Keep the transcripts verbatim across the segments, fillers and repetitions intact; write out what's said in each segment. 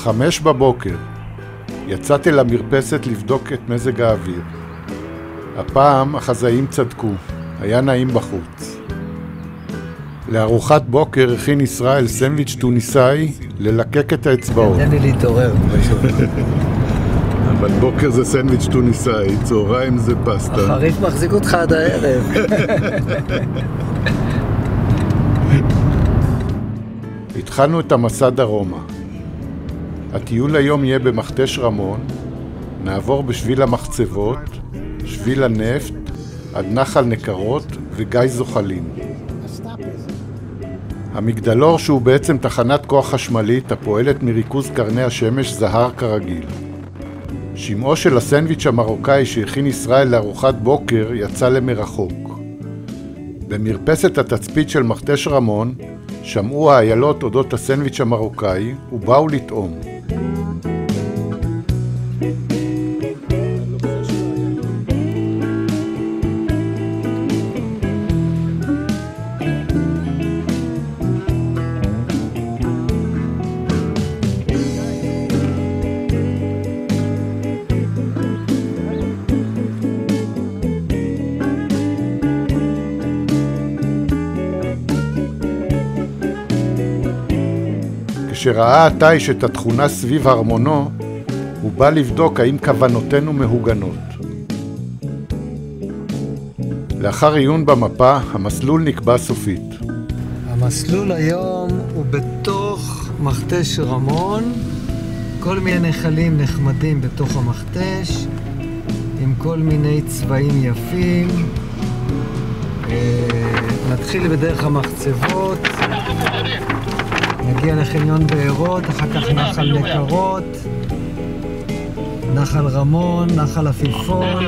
חמש בבוקר. יצאתי למרפסת לבדוק את מזג האוויר. הפעם החזאים צדקו, היה נעים בחוץ. לארוחת בוקר הכין ישראל סנדוויץ' טוניסאי ללקק את האצבעות. תן לי להתעורר פשוט. אבל בוקר זה סנדוויץ' טוניסאי, צהריים זה פסטה. החריף מחזיק אותך עד הערב. התחלנו את המסע דרומה. הטיול היום יהיה במכתש רמון, נעבור בשביל המחצבות, שביל הנפט, עד נחל נקרות וגיא זוחלים. המגדלור, שהוא בעצם תחנת כוח חשמלית הפועלת מריכוז קרני השמש, זהר כרגיל. שמעו של הסנדוויץ' המרוקאי שהכין ישראל לארוחת בוקר יצא למרחוק. במרפסת התצפית של מכתש רמון שמעו האיילות אודות הסנדוויץ' המרוקאי ובאו לטעום. כשראה התיש את התכונה סביב הרמונו, הוא בא לבדוק האם כוונותינו מהוגנות. לאחר עיון במפה, המסלול נקבע סופית. המסלול היום הוא בתוך מכתש רמון, כל מיני נחלים נחמדים בתוך המכתש, עם כל מיני צבעים יפים. נתחיל בדרך המחצבות. נגיע לחניון בארות, אחר כך נחל נקרות, נחל רמון, נחל עפיפון.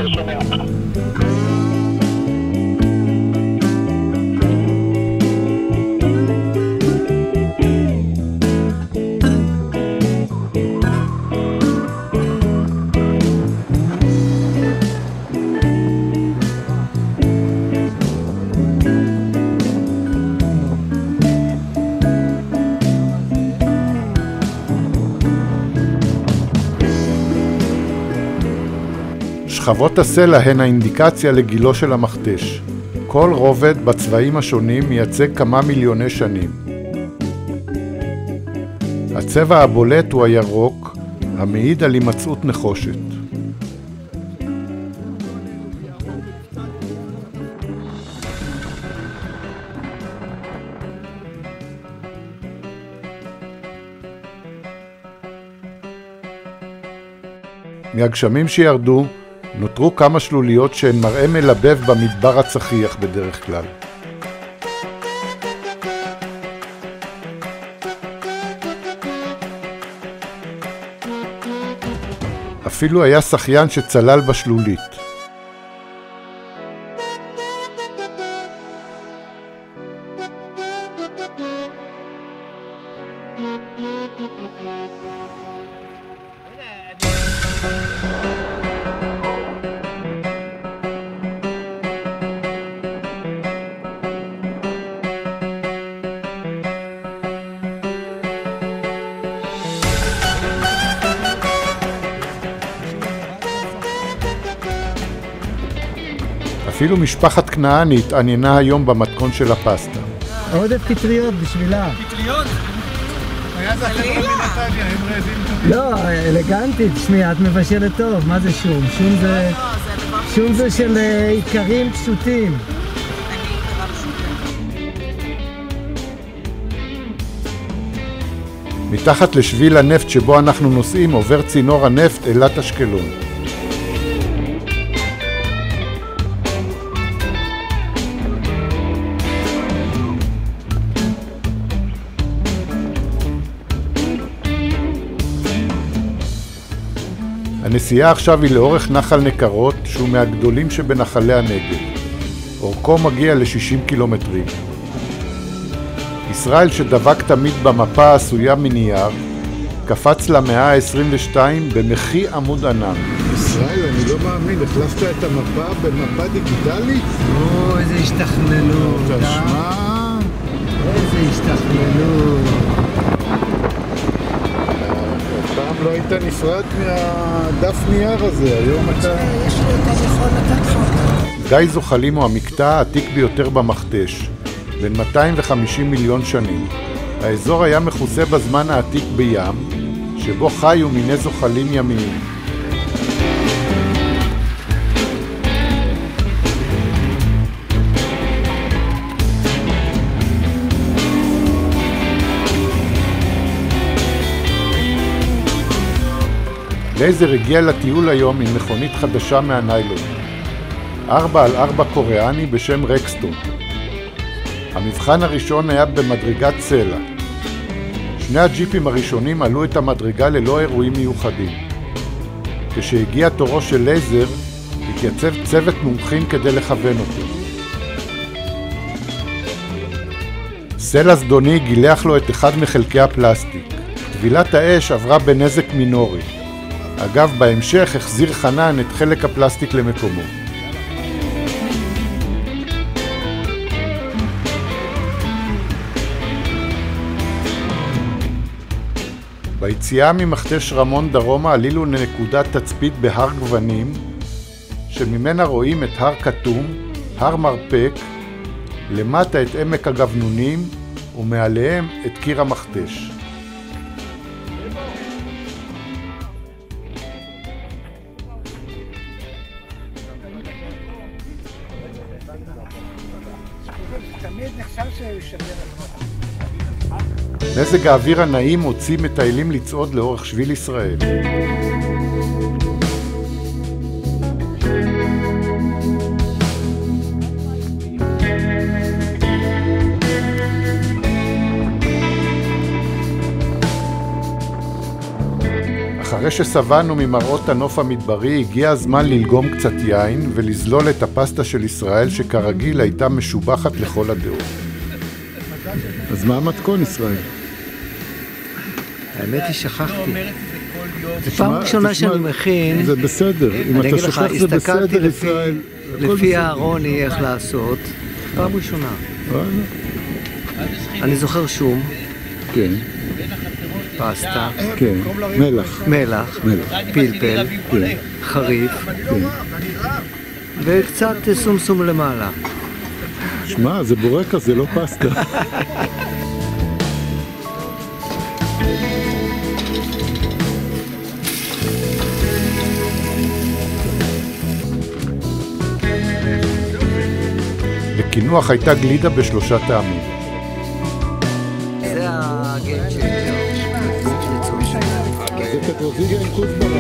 שכבות הסלע הן האינדיקציה לגילו של המכתש. כל רובד בצבעים השונים מייצג כמה מיליוני שנים. הצבע הבולט הוא הירוק, המעיד על הימצאות נחושת. מהגשמים שירדו, נותרו כמה שלוליות שהן מראה מלבב במדבר הצחיח בדרך כלל. אפילו היה שחיין שצלל בשלולית. אפילו משפחת כנעני התעניינה היום במתכון של הפסטה. עודף פטריות בשבילה. פטריות? היה זה החברה מנתניה, הם רעבים. לא, אלגנטית. שמי, את מבשלת טוב. מה זה שום? שום זה... שום זה של עיקרים פשוטים. מתחת לשביל הנפט שבו אנחנו נוסעים עובר צינור הנפט אילת אשקלון. הנסיעה עכשיו היא לאורך נחל נקרות, שהוא מהגדולים שבנחלי הנגב. אורכו מגיע ל-שישים קילומטרים. ישראל, שדבק תמיד במפה העשויה מנייר, קפץ למאה ה-עשרים ושתיים במחי עמוד ענן. ישראל, אני לא מאמין, החלפת את המפה במפה דיגיטלית? או, איזה השתכללות. תשמע. איזה השתכללות. היית נפרד מהדף נייר הזה, היום אתה... יש לי אותה, אני יכול לתת לך. גיא זוחלים הוא המקטע העתיק ביותר במכתש, בין מאתיים וחמישים מיליון שנים. האזור היה מכוסה בזמן העתיק בים, שבו חיו מיני זוחלים ימיים. לייזר הגיע לטיול היום עם מכונית חדשה מהניילון. ארבע על ארבע קוריאני בשם רקסטון. המבחן הראשון היה במדרגת סלע. שני הג'יפים הראשונים עלו את המדרגה ללא אירועים מיוחדים. כשהגיע תורו של לייזר, התייצב צוות מומחים כדי לכוון אותו. סלע זדוני גילח לו את אחד מחלקי הפלסטיק. טבילת האש עברה בנזק מינורי. אגב, בהמשך החזיר חנן את חלק הפלסטיק למקומו. ביציאה ממכתש רמון דרומה עלינו לנקודת תצפית בהר גוונים, שממנה רואים את הר כתום, הר מרפק, למטה את עמק הגבנונים ומעליהם את קיר המכתש. תמיד נחשב שישבר את מזג האוויר הנעים הוציא מטיילים לצעוד לאורך שביל ישראל. אחרי שסבנו ממראות הנוף המדברי, הגיע הזמן ללגום קצת יין ולזלול את הפסטה של ישראל שכרגיל הייתה משובחת לכל הדעות. אז מה המתכון, ישראל? האמת היא שכחתי. זו פעם ראשונה שאני מכין. זה בסדר, אם אתה שוכח זה בסדר, ישראל. לפי הארוני איך לעשות. פעם ראשונה. אני זוכר שום. כן. פסטה. כן. מלח. מלח. פלפל. חריף. וקצת סומסום למעלה. שמע, זה בורקה, זה לא פסטה. לקינוח הייתה גלידה בשלושה טעמים. זה הגיים צ'יינג'ר. זה פטרוזיליה עם כוסברה.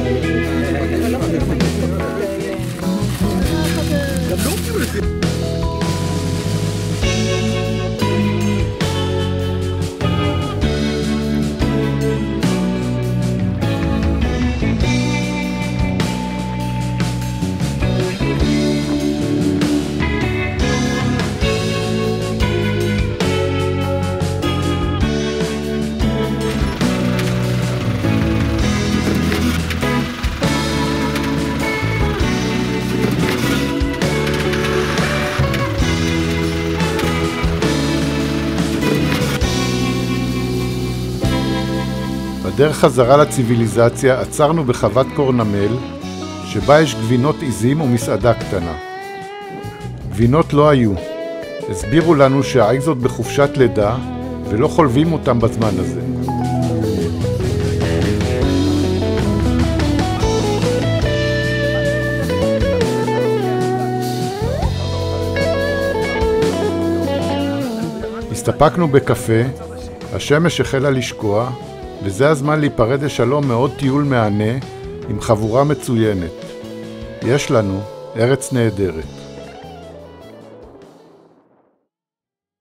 בדרך חזרה לציוויליזציה עצרנו בחוות קורנמל, שבה יש גבינות עיזים ומסעדה קטנה. גבינות לא היו. הסבירו לנו שהעיזות בחופשת לידה ולא חולבים אותם בזמן הזה. הסתפקנו בקפה, השמש החלה לשקוע, וזה הזמן להיפרד לשלום מאוד טיול מענה עם חבורה מצוינת. יש לנו ארץ נהדרת.